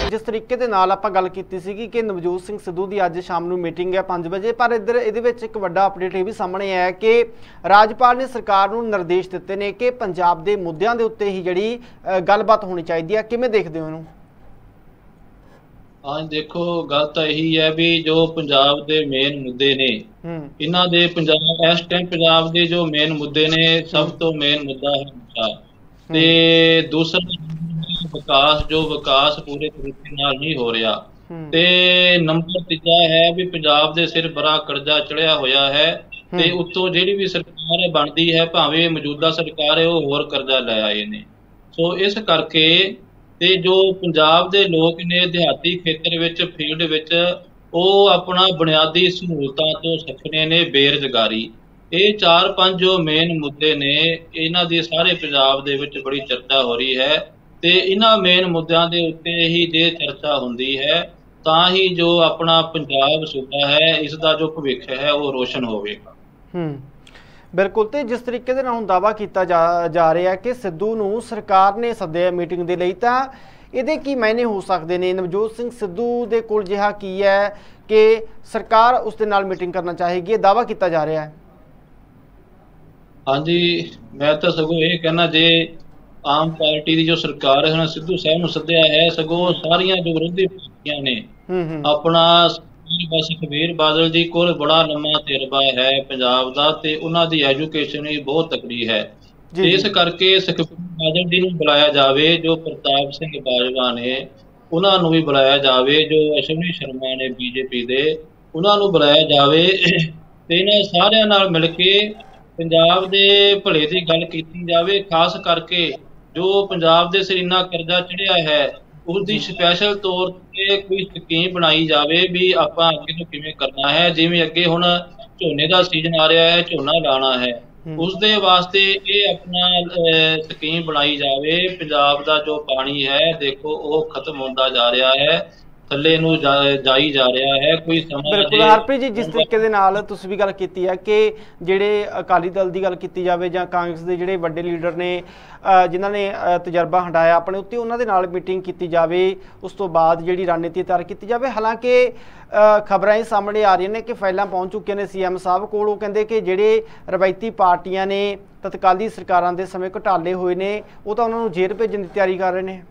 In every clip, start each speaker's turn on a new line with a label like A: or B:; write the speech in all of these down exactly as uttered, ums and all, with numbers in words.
A: जिस तरीके दे नाल आपां गल कीती सीगी कि नवजोत सिंह सिद्धू की अज शाम नूं मीटिंग है पाँच बजे, पर इधर इहदे विच एक वड्डा अपडेट ये भी सामने आया कि राजपाल ने सरकार नूं निर्देश दिते ने कि पंजाब दे मुद्दिआं दे उत्ते ही जिहड़ी गलबात होनी चाहिए है। किवें देखदे हो इहनूं?
B: हाँ देखो, गल तो यही है भी जो पंजाब दे मेन मुद्दे ने, इन्हां दे पंजाब इस टाइम पंजाब दे जो मेन मुद्दे ने, सब तो मेन मुद्दा है नशा ते दूसरा विकास, जो विकास पूरे तरीके नाल नहीं हो रहा। ते नंबर तीजा है भी पंजाब दे सिर बड़ा कर्जा चढ़िया होया है ते उत्तों जिहड़ी भी सरकार बनदी है, भावें मौजूदा सरकार है, वो होर कर्जा लै आए ने। सो इस करके ते जो पंजाब दे लोग ने देहाती खेतर विच, फील्ड विच, ਉਹ अपना बुनियादी सहूलतां तो सखने ने, बेरोजगारी, ये चार पांच जो मेन मुद्दे ने, इन्हां दी सारे पंजाब दे विच बड़ी चर्चा हो रही है। ते इन्हां मेन मुद्दों के उत्ते ही जे चर्चा होंदी है तां ही जो अपना पंजाब सूबा है, इसका जो भविख है वो रोशन होवेगा।
A: हम्म बिल्कुल। तो जिस तरीके दे नाल हुण दावा किया जा जा रहा है कि सिद्धू नूं सरकार ने सद्दिया मीटिंग दे लई, तां ਇਹਦੇ ਕੀ मायने हो सकते हैं? नवजोत सिंह सिद्धू दे कोल जिहा की है कि सरकार उसके नाल मीटिंग करना चाहेगी, दावा किया जा रहा है?
B: हाँ जी, मैं तो सगों ये कहना, जे आम पार्टी की जो सरकार है सिद्धू साहब नूं सद्दिया है, सगों सारियां जो विरोधी पार्टियां ने अपना बस सुखबीर बादल जी कोल बड़ा लंबा तजर्बा है पंजाब दा, ते उन्हां दी एजुकेशन भी बहुत तकड़ी है। इस करके सुखबीर बादल जी नूं बुलाया जावे, जो प्रताप सिंह बाजवा ने उन्हां नूं भी बुलाया जावे, जो अश्विनी शर्मा ने बीजेपी दे उन्हां नूं बुलाया जावे, ते इन्हां सारियां नाल मिल के पंजाब दे भले दी गल कीती जावे। खास करके जो पंजाब दे सिर इन्ना कर्जा चढ़िया है, उसकी स्पैशल तौर ते कोई स्कीम बनाई जावे भी आपां अगे तो किवें करना है। जिवें अगे हुण झोने का सीजन आ रहा है, झोना लाना है, उसदे वास्ते ये अपना स्कीम बनाई जावे। पंजाब दा जो पानी है देखो वो खत्म होंदा जा रहा है, थल्ले नूं जा जाई जा रहा है। कोई
A: बिल्कुल हरप्रीत जी, जिस तरीके दे नाल तुसीं भी गल कीती है कि जिहड़े अकाली दल की गल कीती जावे जां कांग्रेस के जिहड़े वड्डे लीडर ने जिन्हां ने तजर्बा हंडाया अपने उत्ते, उन्हां दे नाल मीटिंग कीती जावे, उस तो बाद जिहड़ी रणनीति तैयार कीती जावे। हालांकि खबरां ही सामने आ रही ने कि फाइलां पहुंच चुकियां ने सी एम साहब कोल, वो कहंदे कि जिहड़े रवायती पार्टियां ने तत्काली सरकारां दे समय घटाले होए ने, वो तां उन्हां नूं जेल भेजण दी तैयारी कर रहे हैं।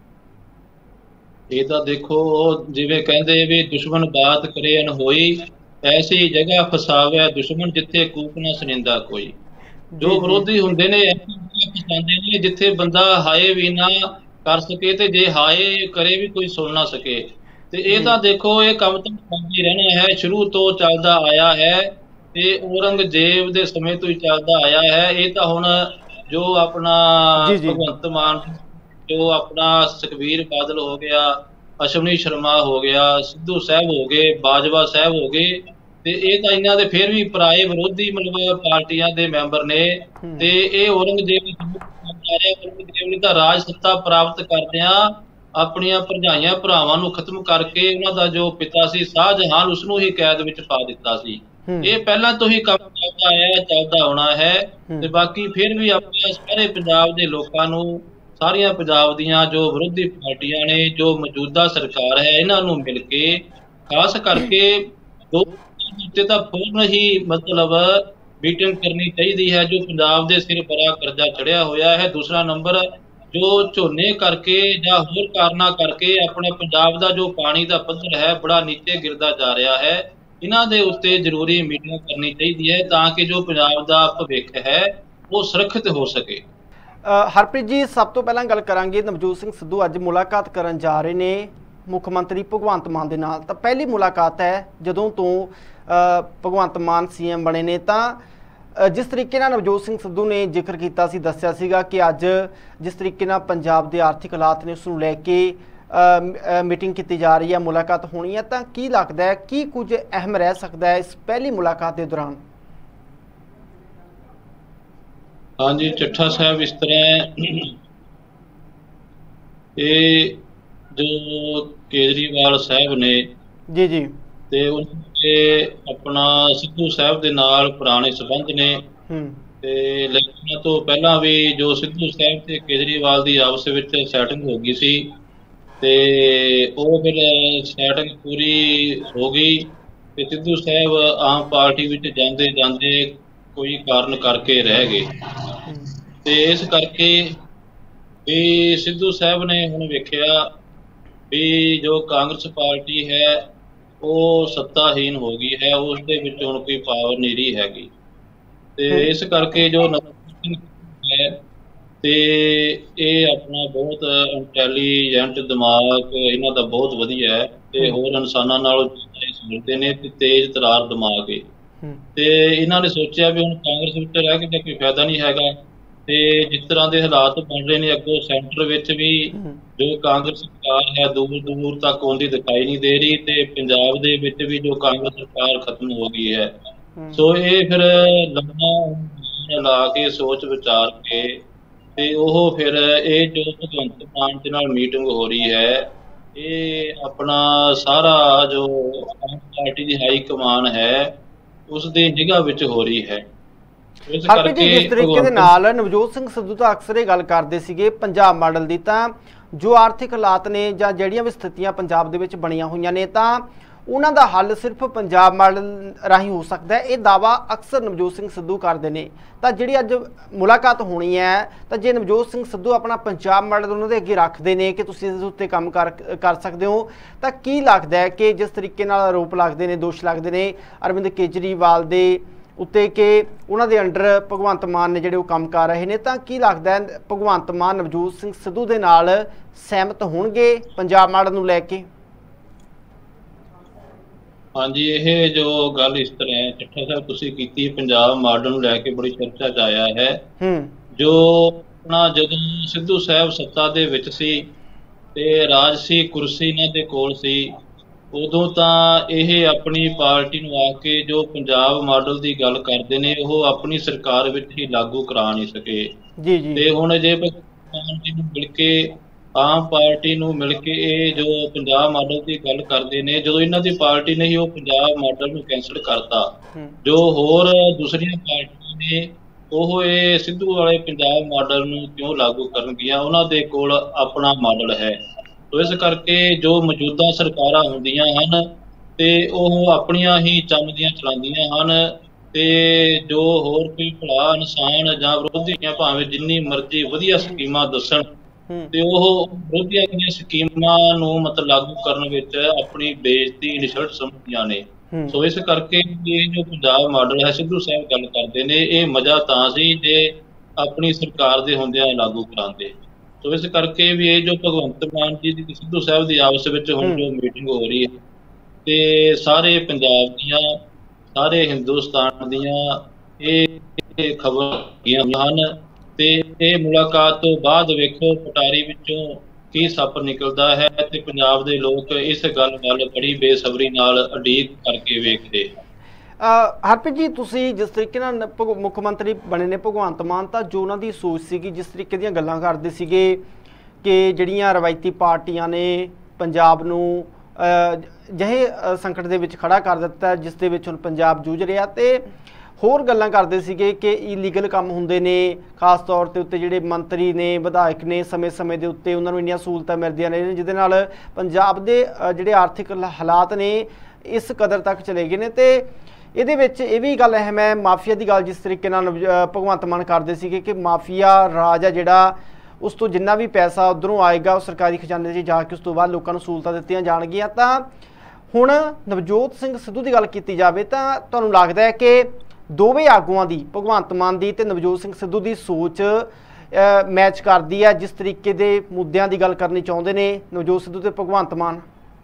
B: ये तो देखो जिवें कहंदे भी दुश्मन बात करे अनहोई, ऐसी जगह फसावे दुश्मन जिथे कूक ना सुनिंदा कोई। जो विरोधी हुंदे ने फसांदे ने जिथे बंदा हाए भी ना कर सके, ते जे हाए करे भी कोई सुन ना सके। ते ये तो देखो ये कम तो चलदा रहना है, शुरू तो चलदा आया है, ते औरंगजेब दे समय तो ही चलदा आया है। ये तो हुण जो अपना भगवंत मान, जो अपना सुखबीर बादल हो गया, अश्विनी शर्मा हो गया, सिद्धू साहब हो गए, बाजवा साहब हो गए, ते ये तो इन्हां दे फिर भी पराए विरोधी मतलब पार्टियां दे मैंबर ने, ते ये औरंगजेब औरंगजेब ने तां राज सत्ता प्राप्त करदियां अपनियां भरजाइयां भरावां नूं खत्म करके उन्हां दा जो पिता सी शाहजहान उसनूं ही कैद विच पा दित्ता सी। ये पहलां तो ही काम चलदा आया, चलदा होना है। ते बाकी फिर भी अपने सारे पंजाब दे लोकां नूं, सारियां पंजाब दियां जो विरोधी पार्टियां ने, जो मौजूदा सरकार है, इन्हां नूं मिल के खास करके दो उत्ते तां पूर्ण ही मतलब मीटिंग करनी चाहिए है। जो पंजाब दे सिर बड़ा कर्जा चढ़िया होया है, दूसरा नंबर जो झोने करके या होर कारणा करके अपने पंजाब दा जो पानी दा पद्धर है बड़ा नीचे गिरदा जा रहा है, इन्हां दे उत्ते जरूरी मीटिंग करनी चाहिए है ताकि जो पंजाब दा भविख है वो सुरक्षित हो सके।
A: हरप्रीत जी, सब तो पहला गल करांगे, नवजोत सिंह सिद्धू अज मुलाकात करन जा रहे ने मुख मंत्री भगवंत मान दे नाल, तां पहली मुलाकात है जदों तो भगवंत मान सी एम बने ने। तां जिस तरीके नाल नवजोत सिंह सिद्धू ने जिक्र किया सी, दस्सिया सीगा कि अज जिस तरीके नाल पंजाब दे आर्थिक हालात ने उसनूं लैके मीटिंग की जा रही है, मुलाकात होनी है, तां की लगदा है की कुछ अहम रह सकता है इस पहली मुलाकात के दौरान?
B: हाँ जी चट्ठा साहब, इस तरह ये जो केजरीवाल साहब ने
A: जी जी
B: ते उनके अपना सिद्धू साहब दे नाल पुराने संबंध ने, ते इलैक्शनां तो पहला भी जो सिद्धू साहब ते केजरीवाल दी आपस विच सैटिंग हो गई सी, ਤੇ ਉਹ ਫਿਰ ਸੈਟਿੰਗ ਪੂਰੀ ਹੋ ਗਈ ਤੇ ਸਿੱਧੂ ਸਾਹਿਬ ਆਮ ਪਾਰਟੀ ਵਿੱਚ ਜਾਂਦੇ ਜਾਂਦੇ ਕੋਈ ਕਾਰਨ ਕਰਕੇ ਰਹਿ ਗਏ। ਤੇ ਇਸ ਕਰਕੇ ਵੀ ਸਿੱਧੂ ਸਾਹਿਬ ਨੇ ਹੁਣ ਵੇਖਿਆ ਵੀ ਜੋ ਕਾਂਗਰਸ ਪਾਰਟੀ ਹੈ ਉਹ ਸੱਤਾਹੀਨ ਹੋ ਗਈ ਹੈ, ਉਸ ਦੇ ਵਿੱਚ ਹੁਣ ਕੋਈ ਪਾਵਰ ਨਹੀਂ ਰਹੀ ਹੈਗੀ। ਤੇ ਇਸ ਕਰਕੇ ਜੋ ਨਵਜੋਤ ਸਿੰਘ ਹੈ ਤੇ ਇਹ ਆਪਣਾ ਬਹੁਤ ਇੰਟੈਲੀਜੈਂਟ ਦਿਮਾਗ ਇਹਨਾਂ ਦਾ ਬਹੁਤ ਵਧੀਆ ਹੈ ਤੇ ਹੋਰ ਇਨਸਾਨਾਂ ਨਾਲੋਂ ਸਮਝਦੇ ਨੇ ਤੇ ਤੇਜ਼ ਤਰਾਰ ਦਿਮਾਗ ਹੈ। ਤੇ ਇਹਨਾਂ ਨੇ ਸੋਚਿਆ ਵੀ ਹੁਣ ਕਾਂਗਰਸ ਵਿੱਚ ਰਹਿ ਕੇ ਤਾਂ ਕੋਈ ਫਾਇਦਾ ਨਹੀਂ ਹੈਗਾ ਤੇ ਜਿਸ ਤਰ੍ਹਾਂ ਦੇ ਹਾਲਾਤ ਬਣ ਰਹੇ ਨੇ ਅੱਗੋਂ ਸੈਂਟਰ ਵਿੱਚ ਵੀ ਜੋ ਕਾਂਗਰਸ ਸਰਕਾਰ ਹੈ ਦੂਰ ਦੂਰ ਤੱਕ ਆਉਂਦੀ ਦਿਖਾਈ ਨਹੀਂ ਦੇ ਰਹੀ ਤੇ ਪੰਜਾਬ ਦੇ ਵਿੱਚ ਵੀ ਜੋ ਕਾਂਗਰਸ ਸਰਕਾਰ ਖਤਮ ਹੋ ਗਈ ਹੈ। ਸੋ ਇਹ ਫਿਰ ਲੰਮਾ ਲਾ ਕੇ ਸੋਚ ਵਿਚਾਰ ਕੇ ਤੇ ਉਹ ਫਿਰ ਇਹ ਜੋ ਭਗਵੰਤ ਮਾਨ ਦੇ ਨਾਲ ਮੀਟਿੰਗ ਹੋ ਰਹੀ ਹੈ ਇਹ ਆਪਣਾ ਸਾਰਾ ਜੋ ਆਮ ਪਾਰਟੀ ਦੀ ਹਾਈ ਕਮਾਨ ਹੈ ਉਸ ਦੀ ਨਿਗਾਹ ਵਿੱਚ ਹੋ ਰਹੀ ਹੈ।
A: ਹਰਪ੍ਰੀਤ ਜੀ, ਜਿਸ ਤਰੀਕੇ ਦੇ ਨਾਲ ਨਵਜੋਤ ਸਿੰਘ ਸਿੱਧੂ ਤਾਂ ਅਕਸਰ ਇਹ ਗੱਲ ਕਰਦੇ ਸੀਗੇ ਪੰਜਾਬ ਮਾਡਲ ਦੀ, ਤਾਂ ਜੋ ਆਰਥਿਕ ਹਾਲਾਤ ਨੇ ਜਾਂ ਜਿਹੜੀਆਂ ਵੀ ਸਥਿਤੀਆਂ ਪੰਜਾਬ ਦੇ ਵਿੱਚ ਬਣੀਆਂ ਹੋਈਆਂ ਨੇ ਤਾਂ ਉਹਨਾਂ ਦਾ ਹੱਲ ਸਿਰਫ ਪੰਜਾਬ ਮਾਡਲ ਰਾਹੀਂ ਹੋ ਸਕਦਾ ਹੈ, ਇਹ ਦਾਅਵਾ ਅਕਸਰ ਨਵਜੋਤ ਸਿੰਘ ਸਿੱਧੂ ਕਰਦੇ ਨੇ। ਤਾਂ ਜਿਹੜੀ ਅੱਜ ਮੁਲਾਕਾਤ ਹੋਣੀ ਹੈ ਤਾਂ ਜੇ ਨਵਜੋਤ ਸਿੰਘ ਸਿੱਧੂ ਆਪਣਾ ਪੰਜਾਬ ਮਾਡਲ ਉਹਨਾਂ ਦੇ ਅੱਗੇ ਰੱਖਦੇ ਨੇ ਕਿ ਤੁਸੀਂ ਇਸ ਉੱਤੇ ਕੰਮ ਕਰ ਕਰ ਸਕਦੇ ਹੋ, ਤਾਂ ਕੀ ਲੱਗਦਾ ਹੈ ਕਿ ਜਿਸ ਤਰੀਕੇ ਨਾਲ ਆਰੋਪ ਲੱਗਦੇ ਨੇ, ਦੋਸ਼ ਲੱਗਦੇ ਨੇ ਅਰਵਿੰਦ ਕੇਜਰੀਵਾਲ ਦੇ ਉੱਤੇ ਕਿ ਉਹਨਾਂ ਦੇ ਅੰਡਰ ਭਗਵੰਤ ਮਾਨ ਨੇ ਜਿਹੜੇ ਉਹ ਕੰਮ ਕਰ ਰਹੇ ਨੇ, ਤਾਂ ਕੀ ਲੱਗਦਾ ਹੈ ਭਗਵੰਤ ਮਾਨ ਨਵਜੋਤ ਸਿੰਘ ਸਿੱਧੂ ਦੇ ਨਾਲ ਸਹਿਮਤ ਹੋਣਗੇ ਪੰਜਾਬ ਮਾਡਲ ਨੂੰ ਲੈ ਕੇ?
B: ਹਾਂਜੀ, ਇਹ ਜੋ ਗੱਲ ਇਸ ਤਰ੍ਹਾਂ ਹੈ ਚੱਠਾ ਸਾਹਿਬ ਤੁਸੀਂ ਕੀਤੀ, ਪੰਜਾਬ ਮਾਡਲ ਨੂੰ ਲੈ ਕੇ ਬੜੀ ਚਰਚਾ 'ਚ ਆਇਆ ਹੈ। ਜੋ ਆਪਣਾ ਜਦੋਂ ਸਿੱਧੂ ਸਾਹਿਬ ਸੱਤਾ ਦੇ ਵਿੱਚ ਸੀ ਤੇ ਰਾਜਸੀ ਕੁਰਸੀ ਇਹਨਾਂ ਦੇ ਕੋਲ ਸੀ ਉਦੋਂ ਤਾਂ ਇਹ ਆਪਣੀ ਪਾਰਟੀ ਨੂੰ ਆ ਕੇ ਜੋ ਪੰਜਾਬ ਮਾਡਲ ਦੀ ਗੱਲ ਕਰਦੇ ਨੇ ਉਹ ਆਪਣੀ ਸਰਕਾਰ ਵਿੱਚ ਹੀ ਲਾਗੂ ਕਰਾ ਨਹੀਂ ਸਕੇ।
A: ਜੀ ਜੀ।
B: ਤੇ ਹੁਣ ਜੇ ਭਗਵੰਤ ਜੀ ਨੂੰ ਮਿਲ ਕੇ ਆਮ ਪਾਰਟੀ ਨੂੰ ਮਿਲ ਕੇ ਇਹ ਜੋ ਪੰਜਾਬ ਮਾਡਲ ਦੀ ਗੱਲ ਕਰਦੇ ਨੇ, ਜਦੋਂ ਇਹਨਾਂ ਦੀ ਪਾਰਟੀ ਨੇ ਹੀ ਉਹ ਪੰਜਾਬ ਮਾਡਲ ਨੂੰ ਕੈਂਸਲ ਕਰਤਾ, ਜੋ ਹੋਰ ਦੂਸਰੀਆਂ ਪਾਰਟੀਆਂ ਨੇ ਉਹ ਇਹ ਸਿੱਧੂ ਵਾਲੇ ਪੰਜਾਬ ਮਾਡਲ ਨੂੰ ਕਿਉਂ ਲਾਗੂ ਕਰਨਗੀਆਂ? ਉਹਨਾਂ ਦੇ ਕੋਲ ਆਪਣਾ ਮਾਡਲ ਹੈ। ਤੋ ਇਸ ਕਰਕੇ ਜੋ ਮੌਜੂਦਾ ਸਰਕਾਰਾਂ ਹੁੰਦੀਆਂ ਹਨ ਤੇ ਉਹ ਆਪਣੀਆਂ ਹੀ ਚੰਮਦੀਆਂ ਚਲਾਉਂਦੀਆਂ ਹਨ ਤੇ ਜੋ ਹੋਰ ਕੋਈ ਭਲਾ ਇਨਸਾਨ ਜਾਂ ਵਿਰੋਧੀਆਂ ਭਾਵੇਂ ਜਿੰਨੀ ਮਰਜ਼ੀ ਵਧੀਆ ਸਕੀਮਾਂ ਦੱਸਣ ਤੇ ਉਹ ਵਿਰੋਧੀਆਂ ਦੀਆਂ ਸਕੀਮਾਂ ਨੂੰ ਮਤਲਬ ਲਾਗੂ ਕਰਨ ਵਿੱਚ ਆਪਣੀ ਬੇਇੱਜ਼ਤੀ ਨਿਸ਼ਚਿਤ ਸਮਝਦੀਆਂ ਨੇ। ਸੋ ਇਸ ਕਰਕੇ ਇਹ ਜੋ ਪੰਜਾਬ ਮਾਡਲ ਹੈ ਸਿੱਧੂ ਸਾਹਿਬ ਗੱਲ ਕਰਦੇ ਨੇ ਇਹ ਮਜ਼ਾ ਤਾਂ ਸੀ ਜੇ ਆਪਣੀ ਸਰਕਾਰ ਦੇ ਹੁੰਦਿਆਂ ਲਾਗੂ ਕਰਾਉਂਦੇ। ਸੋ ਇਸ ਕਰਕੇ ਵੀ ਇਹ ਜੋ ਭਗਵੰਤ ਮਾਨ ਜੀ ਦੀ ਸਿੱਧੂ ਸਾਹਿਬ ਦੀ ਆਪਸ ਵਿੱਚ ਹੁਣ ਜੋ ਮੀਟਿੰਗ ਹੋ ਰਹੀ ਹੈ ਤੇ ਸਾਰੇ ਪੰਜਾਬ ਦੀਆਂ ਸਾਰੇ ਹਿੰਦੁਸਤਾਨ ਦੀਆਂ ਇਹ ਖਬਰਾਂ ਹਨ ਤੇ ਇਹ ਮੁਲਾਕਾਤ ਤੋਂ ਬਾਅਦ ਵੇਖੋ ਪਟਾਰੀ ਵਿੱਚੋਂ ਕੀ ਸੱਪ ਨਿਕਲਦਾ ਹੈ ਤੇ ਪੰਜਾਬ ਦੇ ਲੋਕ ਇਸ ਗੱਲ ਵੱਲ ਬੜੀ ਬੇਸਬਰੀ ਨਾਲ ਉਡੀਕ ਕਰਕੇ ਵੇਖਦੇ।
A: ਹਰਪ੍ਰੀਤ ਜੀ, ਤੁਸੀਂ ਜਿਸ ਤਰੀਕੇ ਨਾਲ ਮੁੱਖ ਮੰਤਰੀ ਬਣੇ ਨੇ ਭਗਵੰਤ ਮਾਨ, ਤਾਂ ਜੋ ਉਹਨਾਂ ਦੀ ਸੋਚ ਸੀਗੀ, ਜਿਸ ਤਰੀਕੇ ਦੀਆਂ ਗੱਲਾਂ ਕਰਦੇ ਸੀਗੇ ਕਿ ਜਿਹੜੀਆਂ ਰਵਾਇਤੀ ਪਾਰਟੀਆਂ ਨੇ ਪੰਜਾਬ ਨੂੰ ਅਜਿਹੇ ਸੰਕਟ ਦੇ ਵਿੱਚ ਖੜਾ ਕਰ ਦਿੱਤਾ ਜਿਸ ਦੇ ਵਿੱਚ ਹੁਣ ਪੰਜਾਬ ਜੂਝ ਰਿਹਾ, ਤੇ ਹੋਰ ਗੱਲਾਂ ਕਰਦੇ ਸੀਗੇ ਕਿ ਇਲੀਗਲ ਕੰਮ ਹੁੰਦੇ ਨੇ, ਖਾਸ ਤੌਰ 'ਤੇ ਉੱਤੇ ਜਿਹੜੇ ਮੰਤਰੀ ਨੇ ਵਿਧਾਇਕ ਨੇ ਸਮੇਂ ਸਮੇਂ ਦੇ ਉੱਤੇ ਉਹਨਾਂ ਨੂੰ ਇੰਨੀਆਂ ਸਹੂਲਤਾਂ ਮਿਲਦੀਆਂ ਨੇ ਜਿਹਦੇ ਨਾਲ ਪੰਜਾਬ ਦੇ ਜਿਹੜੇ ਆਰਥਿਕ ਹਾਲਾਤ ਨੇ ਇਸ ਕਦਰ ਤੱਕ ਚਲੇ ਗਏ ਨੇ। ਤੇ ਇਹਦੇ ਵਿੱਚ ਇਹ ਵੀ ਗੱਲ ਅਹਿਮ ਹੈ ਮਾਫੀਆ ਦੀ ਗੱਲ, ਜਿਸ ਤਰੀਕੇ ਨਾਲ ਭਗਵੰਤ ਮਾਨ ਕਰਦੇ ਸੀਗੇ ਕਿ ਮਾਫੀਆ ਰਾਜ ਆ ਜਿਹੜਾ ਉਸ ਤੋਂ ਜਿੰਨਾ ਵੀ ਪੈਸਾ ਉੱਧਰੋਂ ਆਏਗਾ ਉਹ ਸਰਕਾਰੀ ਖਜ਼ਾਨੇ 'ਚ ਜਾ ਕੇ ਉਸ ਤੋਂ ਬਾਅਦ ਲੋਕਾਂ ਨੂੰ ਸਹੂਲਤਾਂ ਦਿੱਤੀਆਂ ਜਾਣਗੀਆਂ। ਤਾਂ ਹੁਣ ਨਵਜੋਤ ਸਿੰਘ ਸਿੱਧੂ ਦੀ ਗੱਲ ਕੀਤੀ ਜਾਵੇ ਤਾਂ ਤੁਹਾਨੂੰ ਲੱਗਦਾ ਹੈ ਕਿ ਦੋਵੇਂ ਆਗੂਆਂ ਦੀ, ਭਗਵੰਤ ਮਾਨ ਦੀ ਤੇ ਨਵਜੋਤ ਸਿੰਘ ਸਿੱਧੂ ਦੀ ਸੋਚ ਮੈਚ ਕਰਦੀ ਹੈ ਜਿਸ ਤਰੀਕੇ ਦੇ ਮੁੱਦਿਆਂ ਦੀ ਗੱਲ ਕਰਨੀ ਚਾਹੁੰਦੇ ਨੇ ਨਵਜੋਤ ਸਿੱਧੂ ਤੇ ਭਗਵੰਤ ਮਾਨ?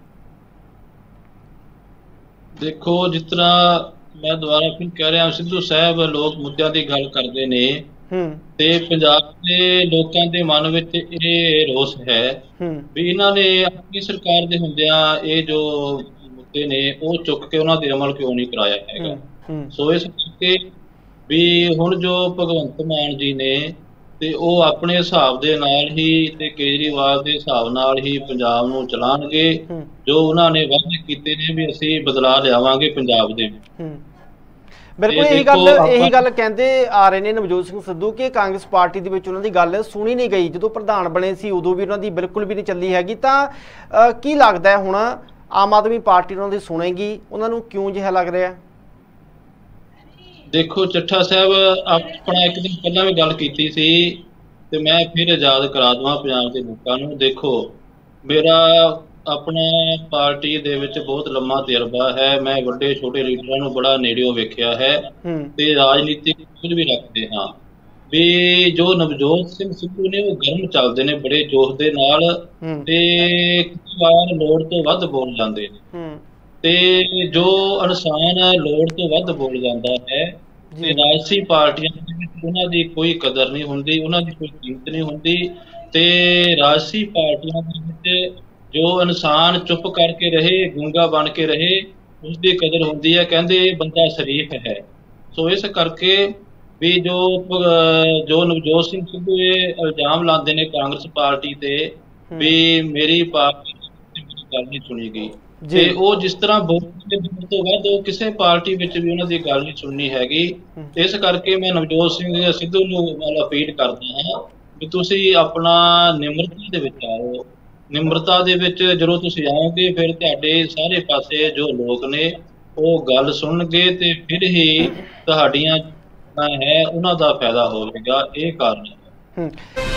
B: ਦੇਖੋ, ਜਿਸ ਤਰ੍ਹਾਂ ਮੈਂ ਦੁਬਾਰਾ ਫਿਰ ਕਹਿ ਰਿਹਾ, ਸਿੱਧੂ ਸਾਹਿਬ ਲੋਕ ਮੁੱਦਿਆਂ ਦੀ ਗੱਲ ਕਰਦੇ ਨੇ ਤੇ ਪੰਜਾਬ ਦੇ ਲੋਕਾਂ ਦੇ ਮਨ ਵਿੱਚ ਇਹ ਰੋਸ ਹੈ ਵੀ ਇਹਨਾਂ ਨੇ ਆਪਣੀ ਸਰਕਾਰ ਦੇ ਹੁੰਦਿਆਂ ਇਹ ਜੋ ਮੁੱਦੇ ਨੇ ਉਹ ਚੁੱਕ ਕੇ ਉਹਨਾਂ ਦੇ ਅਮਲ ਕਿਉਂ ਨਹੀਂ ਕਰਾਇਆ ਹੈਗਾ। ਸੋ ਇਸ ਕਰਕੇ ਵੀ ਹੁਣ ਜੋ ਭਗਵੰਤ ਮਾਨ ਜੀ ਨੇ ਤੇ ਉਹ ਆਪਣੇ ਹਿਸਾਬ ਦੇ ਨਾਲ ਹੀ ਤੇ ਕੇਜਰੀਵਾਲ ਦੇ ਹਿਸਾਬ ਨਾਲ ਹੀ ਪੰਜਾਬ ਨੂੰ ਚਲਾਉਣਗੇ, ਜੋ ਉਹਨਾਂ ਨੇ ਵਾਅਦੇ ਕੀਤੇ ਨੇ ਵੀ ਅਸੀਂ ਬਦਲਾਅ ਲਿਆਵਾਂਗੇ ਪੰਜਾਬ ਦੇ ਵਿੱਚ।
A: ਬਿਲਕੁਲ ਇਹੀ ਗੱਲ ਇਹੀ ਗੱਲ ਕਹਿੰਦੇ ਆ ਰਹੇ ਨੇ ਨਵਜੋਤ ਸਿੰਘ ਸਿੱਧੂ ਕਿ ਕਾਂਗਰਸ ਪਾਰਟੀ ਦੇ ਵਿੱਚ ਉਹਨਾਂ ਦੀ ਗੱਲ ਸੁਣੀ ਨਹੀਂ ਗਈ। ਜਦੋਂ ਪ੍ਰਧਾਨ ਬਣੇ ਸੀ ਉਦੋਂ ਵੀ ਉਹਨਾਂ ਦੀ ਬਿਲਕੁਲ ਵੀ ਨਹੀਂ ਚੱਲੀ ਹੈਗੀ। ਤਾਂ ਕੀ ਲੱਗਦਾ ਹੈ ਹੁਣ ਆਮ ਆਦਮੀ ਪਾਰਟੀ ਉਹਨਾਂ ਦੀ ਸੁਣੇਗੀ? ਉਹਨਾਂ ਨੂੰ ਕਿਉਂ ਜਿਹਾ ਲੱਗ ਰਿਹਾ?
B: ਦੇਖੋ ਚੱਠਾ ਸਾਹਿਬ, ਆਪਣਾ ਇੱਕ ਦਿਨ ਪਹਿਲਾਂ ਵੀ ਗੱਲ ਕੀਤੀ ਸੀ ਤੇ ਮੈਂ ਫਿਰ ਯਾਦ ਕਰਾ ਦਵਾਂ ਪੰਜਾਬ ਦੇ ਲੋਕਾਂ ਨੂੰ। ਦੇਖੋ, ਮੇਰਾ ਆਪਣਾ ਪਾਰਟੀ ਦੇ ਵਿੱਚ ਬਹੁਤ ਲੰਮਾ ਤਜਰਬਾ ਹੈ। ਮੈਂ ਵੱਡੇ ਛੋਟੇ ਲੀਡਰਾਂ ਨੂੰ ਬੜਾ ਨੇੜਿਓਂ ਵੇਖਿਆ ਹੈ ਤੇ ਰਾਜਨੀਤਿਕ ਕੁਝ ਵੀ ਰੱਖਦੇ ਹਾਂ। ਵੀ ਜੋ ਨਵਜੋਤ ਸਿੰਘ ਸਿੱਧੂ ਨੇ ਉਹ ਗਰਮ ਚੱਲਦੇ ਨੇ ਬੜੇ ਜੋਸ਼ ਦੇ ਨਾਲ ਤੇ ਕਈ ਵਾਰ ਲੋੜ ਤੋਂ ਵੱਧ ਬੋਲ ਜਾਂਦੇ ਨੇ ਤੇ ਜੋ ਇਨਸਾਨ ਲੋੜ ਤੋਂ ਵੱਧ ਬੋਲ ਜਾਂਦਾ ਹੈ ਤੇ ਰਾਜਸੀ ਪਾਰਟੀਆਂ ਦੇ ਵਿੱਚ ਉਹਨਾਂ ਦੀ ਕੋਈ ਕਦਰ ਨਹੀਂ ਹੁੰਦੀ, ਉਹਨਾਂ ਦੀ ਕੋਈ ਕੀਮਤ ਨਹੀਂ ਹੁੰਦੀ। ਤੇ ਰਾਜਸੀ ਪਾਰਟੀਆਂ ਦੇ ਵਿੱਚ ਜੋ ਇਨਸਾਨ ਚੁੱਪ ਕਰਕੇ ਰਹੇ, ਗੂੰਗਾ ਬਣ ਕੇ ਰਹੇ, ਉਸਦੀ ਕਦਰ ਹੁੰਦੀ ਹੈ। ਕਹਿੰਦੇ ਇਹ ਬੰਦਾ ਸ਼ਰੀਫ ਹੈ। ਸੋ ਇਸ ਕਰਕੇ ਵੀ ਜੋ ਜੋ ਨਵਜੋਤ ਸਿੰਘ ਸਿੱਧੂ ਇਹ ਇਲਜ਼ਾਮ ਲਾਉਂਦੇ ਨੇ ਕਾਂਗਰਸ ਪਾਰਟੀ ਤੇ ਵੀ ਮੇਰੀ ਪਾਰਟੀ ਮੇਰੀ ਗੱਲ ਨਹੀਂ ਸੁਣੀ ਗਈ ਤੇ ਉਹ ਜਿਸ ਤਰ੍ਹਾਂ ਬੋਲਦੇ ਤੋਂ ਬਾਅਦ ਉਹ ਕਿਸੇ ਪਾਰਟੀ ਵਿੱਚ ਵੀ ਉਹਨਾਂ ਦੀ ਗੱਲ ਨਹੀਂ ਸੁਣਨੀ ਹੈਗੀ। ਇਸ ਕਰਕੇ ਮੈਂ ਨਵਜੋਤ ਸਿੰਘ ਸਿੱਧੂ ਨੂੰ ਅਪੀਲ ਕਰਦਾ ਹਾਂ ਵੀ ਤੁਸੀਂ ਆਪਣਾ ਨਿਮਰਤਾ ਦੇ ਵਿੱਚ ਆਓ। ਨਿਮਰਤਾ ਦੇ ਵਿੱਚ ਜਦੋਂ ਤੁਸੀਂ ਆਓਗੇ ਫਿਰ ਤੁਹਾਡੇ ਸਾਰੇ ਪਾਸੇ ਜੋ ਲੋਕ ਨੇ ਉਹ ਗੱਲ ਸੁਣਨਗੇ ਤੇ ਫਿਰ ਹੀ ਤੁਹਾਡੀਆਂ ਹੈ ਉਹਨਾਂ ਦਾ ਫਾਇਦਾ ਹੋਵੇਗਾ। ਇਹ ਕਾਰਨ ਹੈ।